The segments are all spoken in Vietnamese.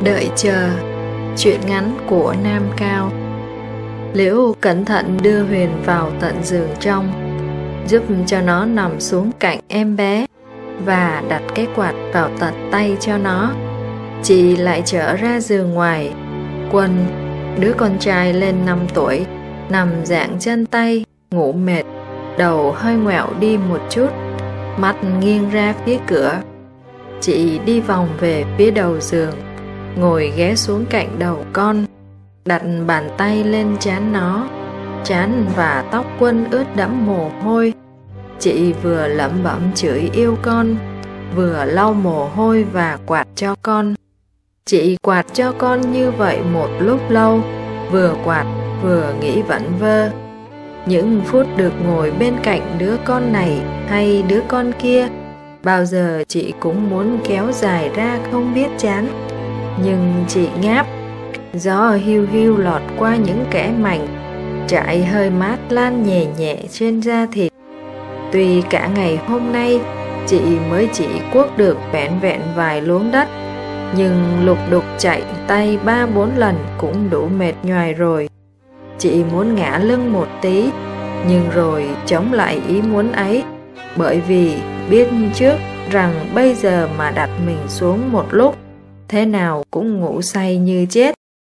Đợi chờ. Truyện ngắn của Nam Cao. Liễu cẩn thận đưa Huyền vào tận giường trong, giúp cho nó nằm xuống cạnh em bé và đặt cái quạt vào tận tay cho nó. Chị lại trở ra giường ngoài. Quân, đứa con trai lên 5 tuổi, nằm dạng chân tay, ngủ mệt, đầu hơi ngoẹo đi một chút, mắt nghiêng ra phía cửa. Chị đi vòng về phía đầu giường, ngồi ghé xuống cạnh đầu con, đặt bàn tay lên trán nó. Trán và tóc Quân ướt đẫm mồ hôi. Chị vừa lẩm bẩm chửi yêu con, vừa lau mồ hôi và quạt cho con. Chị quạt cho con như vậy một lúc lâu, vừa quạt vừa nghĩ vẩn vơ. Những phút được ngồi bên cạnh đứa con này hay đứa con kia, bao giờ chị cũng muốn kéo dài ra không biết chán. Nhưng chị ngáp. Gió hiu hiu lọt qua những kẽ mảnh, trải hơi mát lan nhẹ nhẹ trên da thịt. Tuy cả ngày hôm nay chị mới chỉ cuốc được vẹn vẹn vài luống đất, nhưng lục đục chạy tay 3-4 lần cũng đủ mệt nhoài rồi. Chị muốn ngã lưng một tí, nhưng rồi chống lại ý muốn ấy, bởi vì biết trước rằng bây giờ mà đặt mình xuống một lúc, thế nào cũng ngủ say như chết.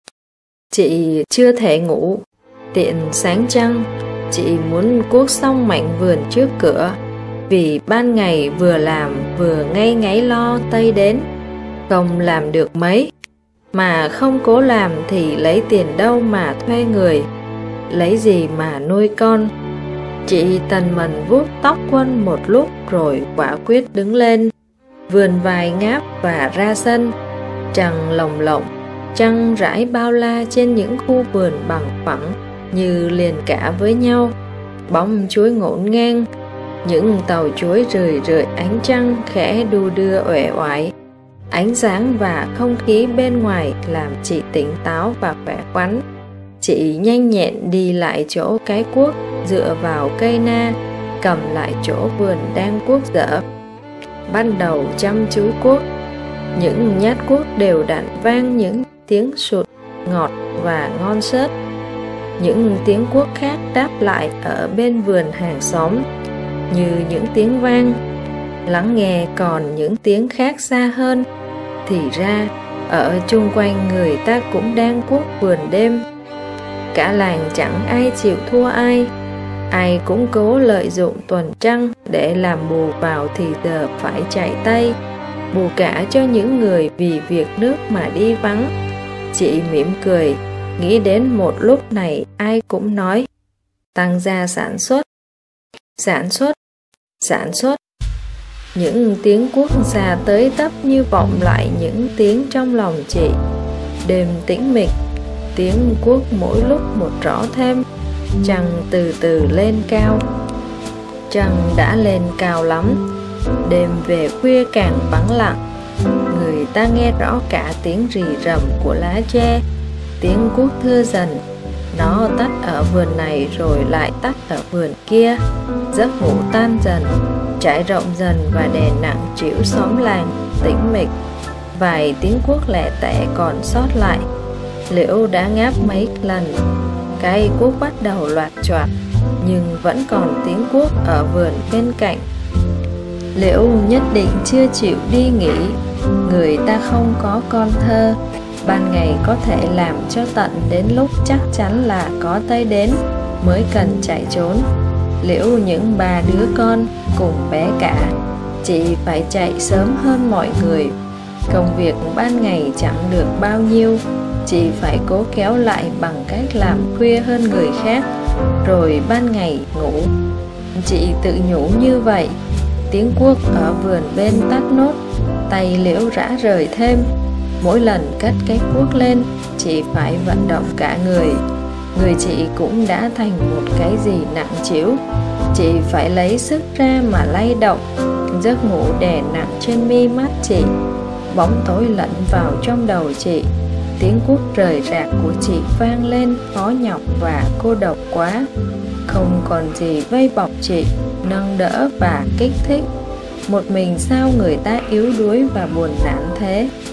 Chị chưa thể ngủ. Tiện sáng trăng, chị muốn cuốc xong mảnh vườn trước cửa, vì ban ngày vừa làm vừa ngây ngáy lo Tây đến, không làm được mấy. Mà không cố làm thì lấy tiền đâu mà thuê người, lấy gì mà nuôi con. Chị tần mần vuốt tóc Quân một lúc rồi quả quyết đứng lên, vườn vài ngáp và ra sân. Trăng lồng lộng, trăng rải bao la trên những khu vườn bằng phẳng như liền cả với nhau. Bóng chuối ngổn ngang, những tàu chuối rười rượi ánh trăng khẽ đu đưa uể oải. Ánh sáng và không khí bên ngoài làm chị tỉnh táo và khỏe khoắn. Chị nhanh nhẹn đi lại chỗ cái cuốc, dựa vào cây na, cầm lại chỗ vườn đang cuốc dở, bắt đầu chăm chú cuốc. Những nhát cuốc đều đặn vang những tiếng sụt ngọt và ngon xớt. Những tiếng cuốc khác đáp lại ở bên vườn hàng xóm như những tiếng vang. Lắng nghe còn những tiếng khác xa hơn, thì ra ở chung quanh người ta cũng đang cuốc vườn đêm. Cả làng chẳng ai chịu thua ai, ai cũng cố lợi dụng tuần trăng để làm bù vào thì giờ phải chạy tay, bù cả cho những người vì việc nước mà đi vắng. Chị mỉm cười, nghĩ đến một lúc này ai cũng nói tăng gia sản xuất, sản xuất, sản xuất. Những tiếng cuốc xa tới tấp như vọng lại những tiếng trong lòng chị. Đêm tĩnh mịch, tiếng cuốc mỗi lúc một rõ thêm. Trăng từ từ lên cao. Trăng đã lên cao lắm. Đêm về khuya càng vắng lặng. Người ta nghe rõ cả tiếng rì rầm của lá tre. Tiếng cuốc thưa dần. Nó tắt ở vườn này rồi lại tắt ở vườn kia. Giấc ngủ tan dần, trải rộng dần và đè nặng trĩu xóm làng tĩnh mịch. Vài tiếng cuốc lẻ tẻ còn sót lại. Liễu đã ngáp mấy lần. Cái cuốc bắt đầu loạt choạc, nhưng vẫn còn tiếng cuốc ở vườn bên cạnh. Liễu nhất định chưa chịu đi nghỉ. Người ta không có con thơ, ban ngày có thể làm cho tận đến lúc chắc chắn là có Tây đến mới cần chạy trốn. Liễu những 3 đứa con cùng bé cả, chị phải chạy sớm hơn mọi người. Công việc ban ngày chẳng được bao nhiêu, chị phải cố kéo lại bằng cách làm khuya hơn người khác, rồi ban ngày ngủ. Chị tự nhủ như vậy. Tiếng cuốc ở vườn bên tắt nốt, tay Liễu rã rời thêm. Mỗi lần cất cái cuốc lên, chị phải vận động cả người. Người chị cũng đã thành một cái gì nặng trĩu. Chị phải lấy sức ra mà lay động. Giấc ngủ đè nặng trên mi mắt chị. Bóng tối lẫn vào trong đầu chị. Tiếng cuốc rời rạc của chị vang lên khó nhọc và cô độc quá. Không còn gì vây bọc chị, nâng đỡ và kích thích. Một mình sao người ta yếu đuối và buồn nản thế?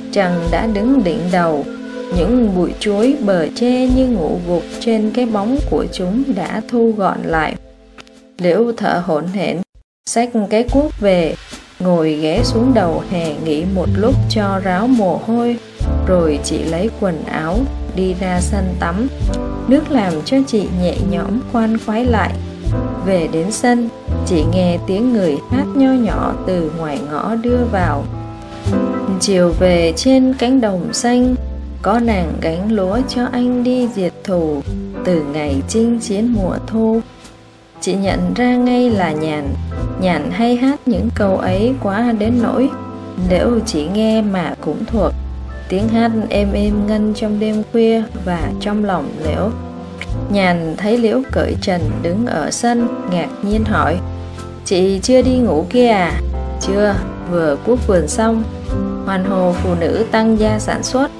Trăng đã đứng đỉnh đầu, những bụi chuối bờ tre như ngủ gục trên cái bóng của chúng đã thu gọn lại. Liễu thở hổn hển, xách cái cuốc về, ngồi ghé xuống đầu hè nghỉ một lúc cho ráo mồ hôi, rồi chị lấy quần áo đi ra sân tắm. Nước làm cho chị nhẹ nhõm khoan khoái lại. Về đến sân, chị nghe tiếng người hát nho nhỏ từ ngoài ngõ đưa vào. Chiều về trên cánh đồng xanh, có nàng gánh lúa cho anh đi diệt thù từ ngày chinh chiến mùa thu. Chị nhận ra ngay là Nhàn hay hát những câu ấy quá đến nỗi Liễu chỉ nghe mà cũng thuộc. Tiếng hát êm êm ngân trong đêm khuya và trong lòng Liễu. Nhàn thấy Liễu cởi trần đứng ở sân, ngạc nhiên hỏi: "Chị chưa đi ngủ kia à?" "Chưa, vừa cuốc vườn xong." Hoan hô phụ nữ tăng gia sản xuất.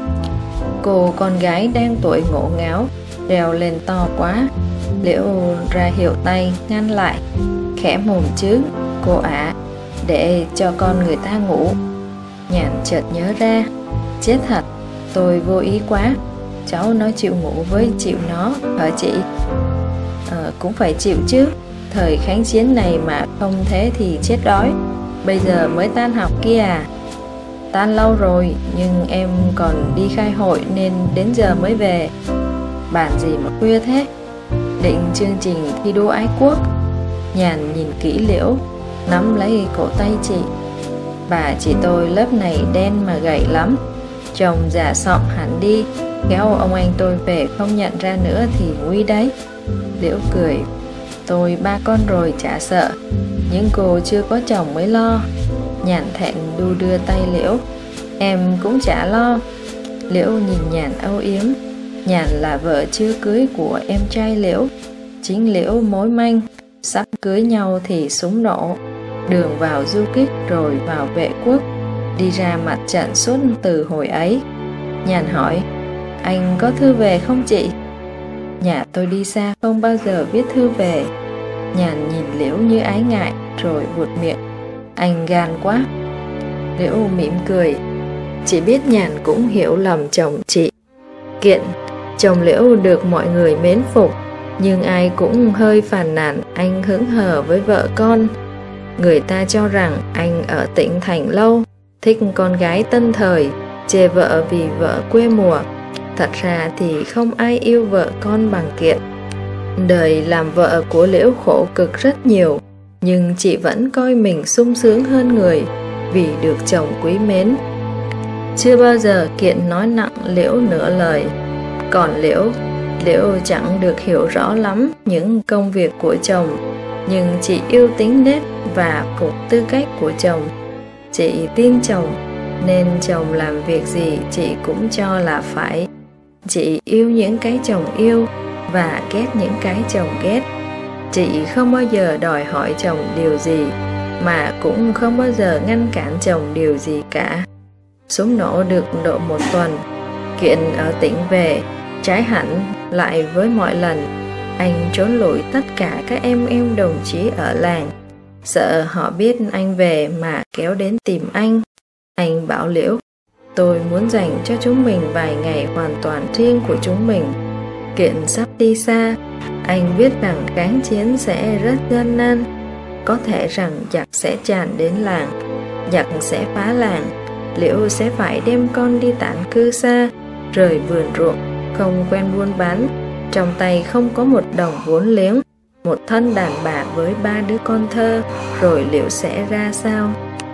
Cô con gái đang tuổi ngổ ngáo reo lên to quá. Liễu ra hiệu tay ngăn lại: "Khẽ mồm chứ cô ạ, để cho con người ta ngủ." Nhàn chợt nhớ ra: "Chết thật, tôi vô ý quá. Cháu nói chịu ngủ với chịu nó hả chị?" Cũng phải chịu chứ. Thời kháng chiến này mà không thế thì chết đói. Bây giờ mới tan học kia à?" "Tan lâu rồi, nhưng em còn đi khai hội nên đến giờ mới về." "Bàn gì mà khuya thế?" "Định chương trình thi đua ái quốc." Nhàn nhìn kỹ Liễu, nắm lấy cổ tay chị: "Bà chị tôi lớp này đen mà gầy lắm, chồng già sọm hẳn đi, khéo ông anh tôi về không nhận ra nữa thì nguy đấy." Liễu cười: "Tôi 3 con rồi chả sợ, những cô chưa có chồng mới lo." Nhàn thẹn đu đưa tay Liễu: "Em cũng chả lo." Liễu nhìn Nhàn âu yếm. Nhàn là vợ chưa cưới của em trai Liễu. Chính Liễu mối manh, sắp cưới nhau thì súng nổ, đường vào du kích rồi vào vệ quốc, đi ra mặt trận suốt từ hồi ấy. Nhàn hỏi: "Anh có thư về không chị?" "Nhà tôi đi xa không bao giờ viết thư về." Nhàn nhìn Liễu như ái ngại rồi buột miệng: "Anh gan quá." Liễu mỉm cười. Chị biết Nhàn cũng hiểu lầm chồng chị. Kiện, chồng Liễu được mọi người mến phục, nhưng ai cũng hơi phàn nàn anh hững hờ với vợ con. Người ta cho rằng anh ở tỉnh thành lâu, thích con gái tân thời, chê vợ vì vợ quê mùa. Thật ra thì không ai yêu vợ con bằng Kiện. Đời làm vợ của Liễu khổ cực rất nhiều, nhưng chị vẫn coi mình sung sướng hơn người vì được chồng quý mến. Chưa bao giờ Kiện nói nặng Liễu nửa lời. Còn Liễu chẳng được hiểu rõ lắm những công việc của chồng, nhưng chị yêu tính nết và cục tư cách của chồng. Chị tin chồng, nên chồng làm việc gì chị cũng cho là phải. Chị yêu những cái chồng yêu và ghét những cái chồng ghét. Chị không bao giờ đòi hỏi chồng điều gì, mà cũng không bao giờ ngăn cản chồng điều gì cả. Súng nổ được độ 1 tuần, Kiện ở tỉnh về, trái hẳn lại với mọi lần. Anh trốn lủi tất cả các em đồng chí ở làng, sợ họ biết anh về mà kéo đến tìm anh. Anh bảo Liễu: "Tôi muốn dành cho chúng mình vài ngày hoàn toàn riêng của chúng mình." Kiện sắp đi xa, anh biết rằng kháng chiến sẽ rất gian nan. Có thể rằng giặc sẽ tràn đến làng, giặc sẽ phá làng, Liễu sẽ phải đem con đi tản cư xa, rời vườn ruộng, không quen buôn bán, trong tay không có một đồng vốn liếng, một thân đàn bà với 3 đứa con thơ, rồi Liễu sẽ ra sao?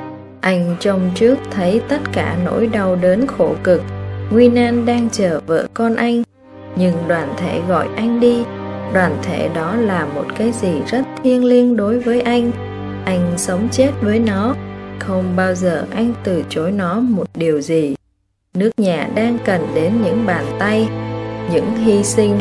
Anh trông trước thấy tất cả nỗi đau đớn khổ cực, nguy nan đang chờ vợ con anh. Nhưng đoàn thể gọi anh đi, đoàn thể đó là một cái gì rất thiêng liêng đối với anh. Anh sống chết với nó, không bao giờ anh từ chối nó một điều gì. Nước nhà đang cần đến những bàn tay, những hy sinh.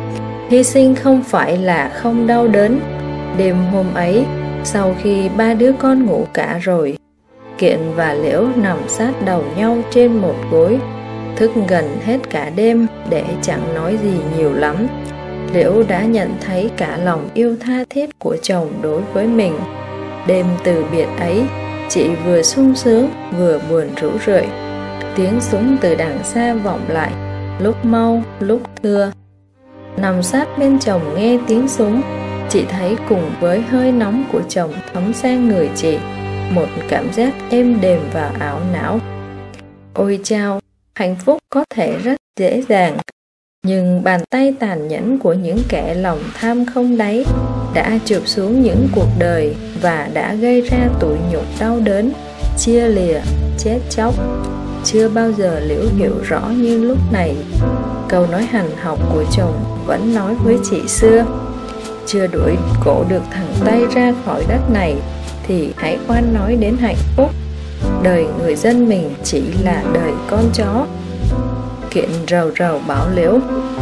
Hy sinh không phải là không đau đớn. Đêm hôm ấy, sau khi 3 đứa con ngủ cả rồi, Kiện và Liễu nằm sát đầu nhau trên một gối, thức gần hết cả đêm để chẳng nói gì nhiều lắm. Liễu đã nhận thấy cả lòng yêu tha thiết của chồng đối với mình. Đêm từ biệt ấy, chị vừa sung sướng vừa buồn rũ rượi. Tiếng súng từ đằng xa vọng lại, lúc mau lúc thưa. Nằm sát bên chồng nghe tiếng súng, chị thấy cùng với hơi nóng của chồng thấm sang người chị, một cảm giác êm đềm vào áo não. Ôi chao, hạnh phúc có thể rất dễ dàng, nhưng bàn tay tàn nhẫn của những kẻ lòng tham không đáy đã chụp xuống những cuộc đời và đã gây ra tủi nhục đau đớn, chia lìa, chết chóc. Chưa bao giờ Liễu hiểu rõ như lúc này. Câu nói hành học của chồng vẫn nói với chị xưa: chưa đuổi cổ được thằng Tây ra khỏi đất này thì hãy khoan nói đến hạnh phúc. Đời người dân mình chỉ là đời con chó. Kiện rầu rầu bảo Liễu: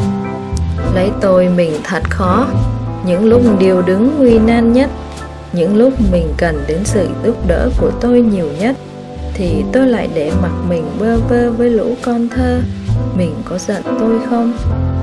lấy tôi mình thật khó. Những lúc điều đứng nguy nan nhất, những lúc mình cần đến sự giúp đỡ của tôi nhiều nhất, thì tôi lại để mặc mình bơ vơ với lũ con thơ. Mình có giận tôi không?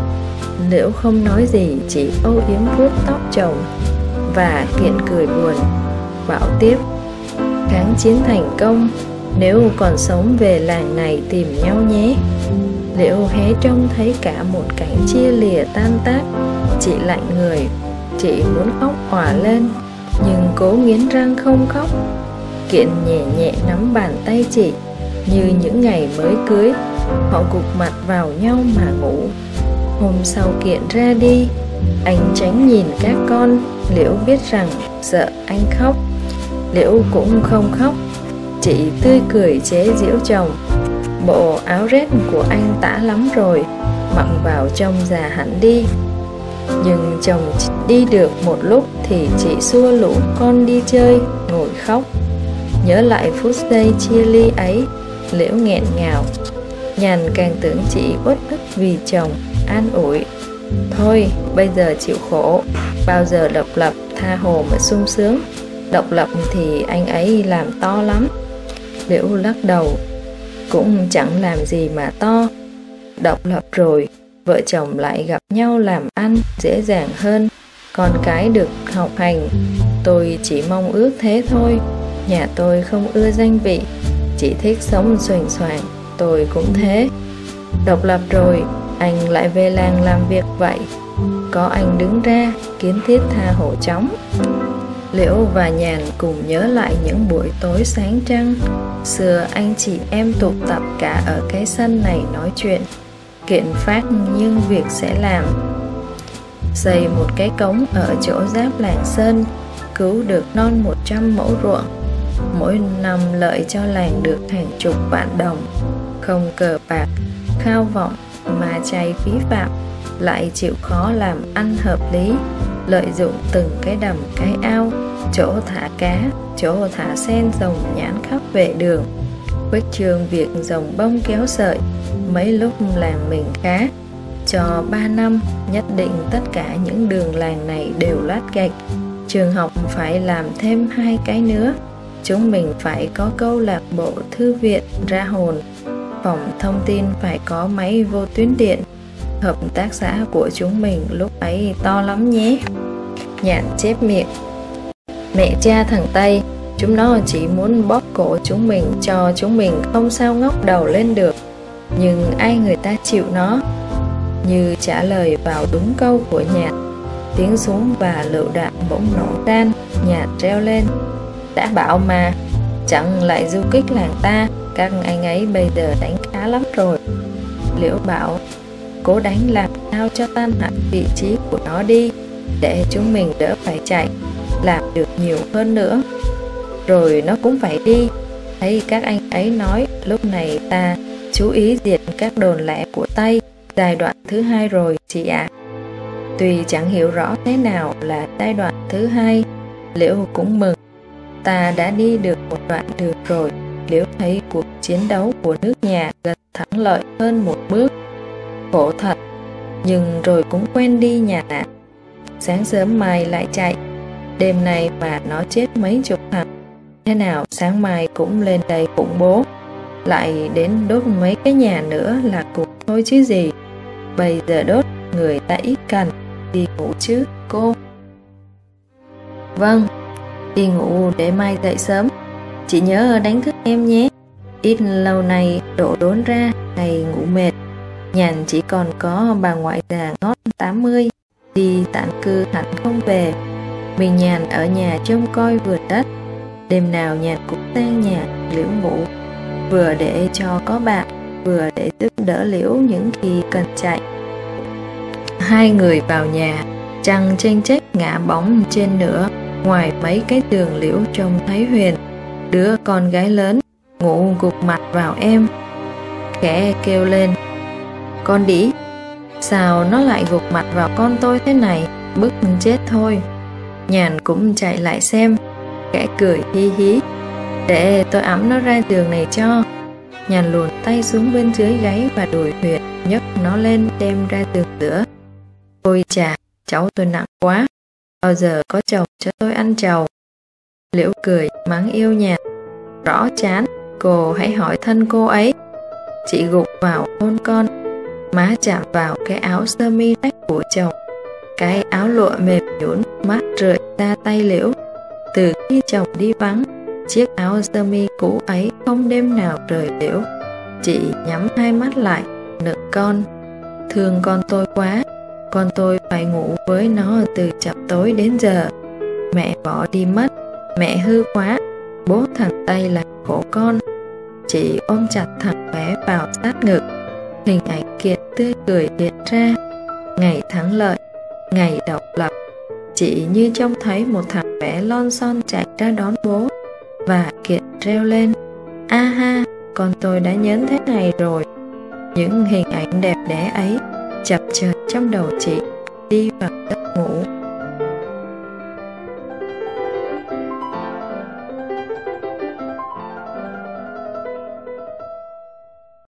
Liễu không nói gì, chỉ âu yếm vuốt tóc chồng. Và Kiện cười buồn, bảo tiếp: kháng chiến thành công, nếu còn sống về làng này tìm nhau nhé. Liễu hé trông thấy cả một cảnh chia lìa tan tác. Chị lạnh người, chị muốn khóc òa lên, nhưng cố nghiến răng không khóc. Kiện nhẹ nhẹ nắm bàn tay chị, như những ngày mới cưới. Họ gục mặt vào nhau mà ngủ. Hôm sau Kiện ra đi, anh tránh nhìn các con. Liễu biết rằng sợ anh khóc. Liễu cũng không khóc. Chị tươi cười chế giễu chồng: bộ áo rét của anh tả lắm rồi, mặc vào trông già hẳn đi. Nhưng chồng đi được một lúc thì chị xua lũ con đi chơi, ngồi khóc. Nhớ lại phút giây chia ly ấy, Liễu nghẹn ngào. Nhàn càng tưởng chị uất ức vì chồng, an ủi: thôi bây giờ chịu khổ, bao giờ độc lập tha hồ mà sung sướng. Độc lập thì anh ấy làm to lắm. Liễu lắc đầu: cũng chẳng làm gì mà to. Độc lập rồi, vợ chồng lại gặp nhau làm ăn dễ dàng hơn, con cái được học hành. Tôi chỉ mong ước thế thôi. Nhà tôi không ưa danh vị, chỉ thích sống xoành xoàng. Tôi cũng thế. Độc lập rồi, anh lại về làng làm việc vậy. Có anh đứng ra, kiến thiết tha hồ chóng. Liễu và Nhàn cùng nhớ lại những buổi tối sáng trăng. Xưa anh chị em tụ tập cả ở cái sân này nói chuyện. Kiện phát nhưng việc sẽ làm. Xây một cái cống ở chỗ giáp làng Sơn, cứu được non 100 mẫu ruộng. Mỗi năm lợi cho làng được hàng chục vạn đồng. Không cờ bạc, khao vọng, mà chay phí phạm, lại chịu khó làm ăn hợp lý. Lợi dụng từng cái đầm cái ao, chỗ thả cá, chỗ thả sen rồng nhãn khắp vệ đường. Khuếch trương việc rồng bông kéo sợi. Mấy lúc làng mình khá, cho 3 năm nhất định tất cả những đường làng này đều lát gạch. Trường học phải làm thêm 2 cái nữa. Chúng mình phải có câu lạc bộ thư viện ra hồn. Phòng thông tin phải có máy vô tuyến điện. Hợp tác xã của chúng mình lúc ấy to lắm nhé. Nhàn chép miệng: mẹ cha thằng Tây, chúng nó chỉ muốn bóp cổ chúng mình cho chúng mình không sao ngóc đầu lên được. Nhưng ai người ta chịu nó. Như trả lời vào đúng câu của Nhàn, tiếng súng và lựu đạn bỗng nổ ran. Nhàn reo lên: đã bảo mà, chẳng lại du kích làng ta. Các anh ấy bây giờ đánh khá lắm rồi. Liễu bảo: cố đánh làm sao cho tan hẳn vị trí của nó đi, để chúng mình đỡ phải chạy, làm được nhiều hơn nữa. Rồi nó cũng phải đi. Thấy các anh ấy nói lúc này ta chú ý diệt các đồn lẻ của Tây, giai đoạn thứ 2 rồi chị ạ. Tuy chẳng hiểu rõ thế nào là giai đoạn thứ 2, Liễu cũng mừng. Ta đã đi được một đoạn đường rồi. Liễu thấy cuộc chiến đấu của nước nhà gần thắng lợi hơn một bước. Khổ thật, nhưng rồi cũng quen đi nhà ạ. Sáng sớm mai lại chạy, đêm nay mà nó chết mấy chục thằng, thế nào sáng mai cũng lên đây khủng bố. Lại đến đốt mấy cái nhà nữa là cùng thôi chứ gì. Bây giờ đốt người ta ít cần. Đi ngủ chứ cô? Vâng, đi ngủ để mai dậy sớm. Chị nhớ đánh thức em nhé. Ít lâu nay đổ đốn ra ngày ngủ mệt, Nhàn chỉ còn có bà ngoại già ngót 80, đi tản cư hẳn không về. Mình Nhàn ở nhà trông coi vườn đất. Đêm nào Nhàn cũng sang nhà Liễu ngủ, vừa để cho có bạn, vừa để giúp đỡ Liễu những khi cần chạy. Hai người vào nhà, trăng chênh chếch ngả bóng trên nửa. Ngoài mấy cái tường Liễu trông thấy Huyền, đứa con gái lớn, ngủ gục mặt vào em. Khẽ kêu lên: "Con đĩ, sao nó lại gục mặt vào con tôi thế này, bức chết thôi." Nhàn cũng chạy lại xem, khẽ cười hi hí: "Để tôi ẵm nó ra giường này cho." Nhàn luồn tay xuống bên dưới gáy và đùi Huyền, nhấc nó lên đem ra giường giữa. "Ôi chà, cháu tôi nặng quá, bao giờ có chồng cho tôi ăn trầu." Liễu cười mắng yêu Nhàn: "Rõ chán, cô hãy hỏi thân cô ấy." Chị gục vào hôn con, má chạm vào cái áo sơ mi rách của chồng. Cái áo lụa mềm nhũn mát rượi ra tay Liễu. Từ khi chồng đi vắng, chiếc áo sơ mi cũ ấy không đêm nào rời Liễu. Chị nhắm hai mắt lại, nựng con: "Thương con tôi quá, con tôi phải ngủ với nó từ chập tối đến giờ. Mẹ bỏ đi mất, mẹ hư quá, bố thằng Tây là khổ con." Chị ôm chặt thằng bé vào sát ngực. Hình ảnh Kiệt tươi cười hiện ra. Ngày thắng lợi, ngày độc lập, chị như trông thấy một thằng bé lon son chạy ra đón bố. Và Kiệt reo lên: "A ha, con tôi đã nhớn thế này rồi." Những hình ảnh đẹp đẽ ấy chập chờn trong đầu chị, đi vào giấc